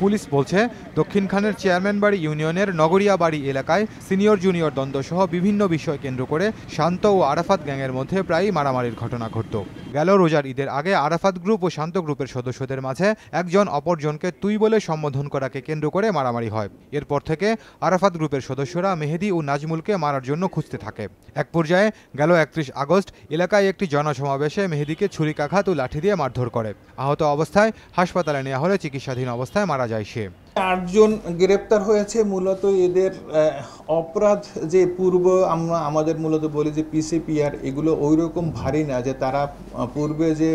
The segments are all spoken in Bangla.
পুলিশ বলছে, দক্ষিণখানের চেয়ারম্যান বাড়ি ইউনিয়নের নগরিয়া বাড়ি এলাকায় সিনিয়র জুনিয়র দ্বন্দ্বসহ বিভিন্ন বিষয় কেন্দ্র করে শান্ত ও আরাফাত গ্যাংয়ের মধ্যে প্রায়ই মারামারির ঘটনা ঘটত। গেল রোজার ঈদের আগে আরাফাত গ্রুপ ও শান্ত গ্রুপের সদস্যদের মাঝে একজন অপরজনকে তুই বলে সম্বোধন করাকে কেন্দ্র করে মারামারি হয়। এরপর থেকে আরাফাত গ্রুপের সদস্যরা মেহেদী ও নাজমুলকে মারার জন্য খুঁজতে থাকে। এক পর্যায়ে গেল 31 আগস্ট এলাকায় একটি জনসমাবেশে মেহেদীকে ছুরিকাঘাত ও লাঠি দিয়ে মারধর করে। আহত অবস্থায় হাসপাতালে নেওয়া হলে চিকিৎসাধীন অবস্থায় মারা যায় সে। 8 জন গ্রেপ্তার হয়েছে। মূলত এদের অপরাধ যে পূর্ব আমরা আমাদের মূলত বলি যে পিসিপিআর, এগুলো ওই রকম ভারী না যে তারা পূর্বে যে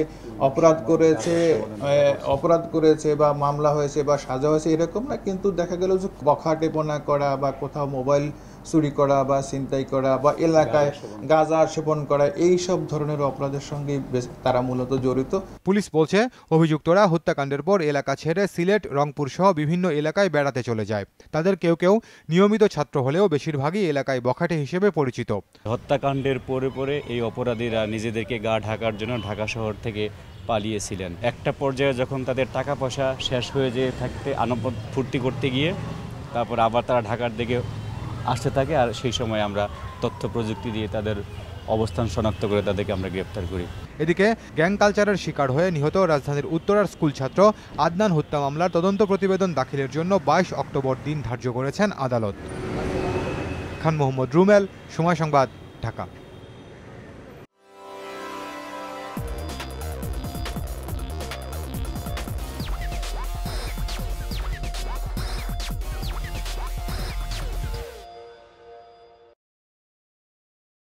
অপরাধ করেছে বা মামলা হয়েছে বা সাজা হয়েছে এরকম না, কিন্তু দেখা গেল যে বখাটেপনা করা বা কোথাও মোবাইল চুরি করা বা ছিনতাই করা বা এলাকায় গাঁজা সেবন করা, এই সব ধরনের অপরাধের সঙ্গে তারা মূলত জড়িত। পুলিশ বলছে, অভিযুক্তরা হত্যাকাণ্ডের পর এলাকা ছেড়ে সিলেট, রংপুর সহ বিভিন্ন এলাকায় বেড়াতে চলে যায়। তাদের কেউ কেউ নিয়মিত ছাত্র হলেও বেশিরভাগই এলাকায় বখাটে হিসেবে পরিচিত। হত্যাকাণ্ডের পরে এই অপরাধীরা নিজেদেরকে গা ঢাকার জন্য ঢাকা শহর থেকে পালিয়েছিলেন। একটা পর্যায়ে যখন তাদের টাকা পয়সা শেষ হয়ে যেয়ে থাকতে আনন্দ ফুর্তি করতে গিয়ে তারপর আবার তারা ঢাকার দিকে আসতে থাকে, আর সেই সময় আমরা তথ্য প্রযুক্তি দিয়ে তাদের অবস্থান শনাক্ত করে তাদেরকে আমরা গ্রেপ্তার করি। এদিকে গ্যাং কালচারের শিকার হয়ে নিহত রাজধানীর উত্তরার স্কুল ছাত্র আদনান হত্যা মামলার তদন্ত প্রতিবেদন দাখিলের জন্য 22 অক্টোবর দিন ধার্য করেছেন আদালত। খান মোহাম্মদ রুমেল, সময় সংবাদ, ঢাকা।